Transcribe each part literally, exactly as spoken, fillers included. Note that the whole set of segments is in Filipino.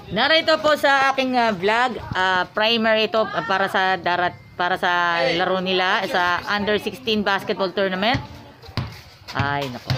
Narito po sa aking uh, vlog, uh, primer ito uh, para sa darat para sa laro nila sa under sixteen basketball tournament. Ay nako.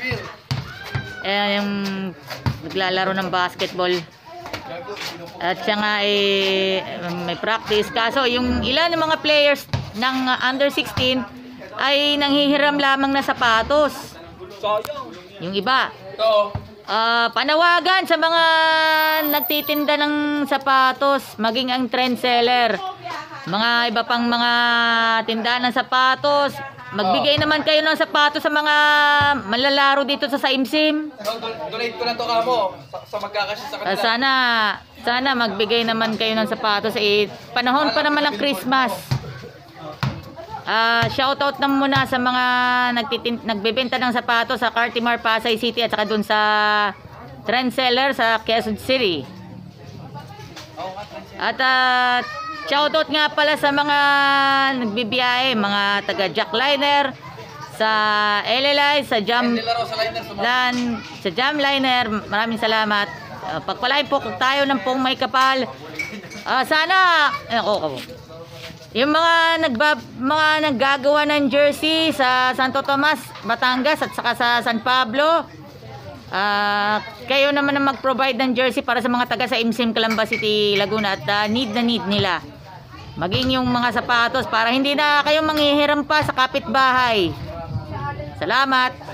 Eh yung naglalaro ng basketball. At siya nga eh, may practice. Kaso yung ilan ng mga players ng uh, under sixteen ay nanghihiram lamang na sapatos. Yung iba. Uh, panawagan sa mga nagtitinda ng sapatos, maging ang trend seller, mga iba pang mga tindahan ng sapatos, magbigay naman kayo ng sapatos sa mga malalaro dito sa Saimsim. Donate ko na to kamo sa, sa magkakasya sa kanila. Uh, sana, sana magbigay naman kayo ng sapatos. Eh, panahon pa naman ng Christmas. Uh, shoutout na muna sa mga nagtitin nagbebenta ng sapatos sa Cartimar, Pasay City at saka dun sa trend seller sa Quezon City. At uh, shoutout nga pala sa mga nagbibiyahe, mga taga Jackliner, sa L L I, sa Jam Lan, sa Jamliner. Maraming salamat. Uh, pagpalain po tayo ng pong may kapal. Uh, sana ako ako. Yung mga nagba, mga naggagawa ng jersey sa Santo Tomas, Batangas at saka sa San Pablo, uh, kayo naman na mag-provide ng jersey para sa mga taga sa Imsim, Calamba City, Laguna at uh, need na need nila. Maging yung mga sapatos para hindi na kayo manghihiram pa sa kapitbahay. Salamat!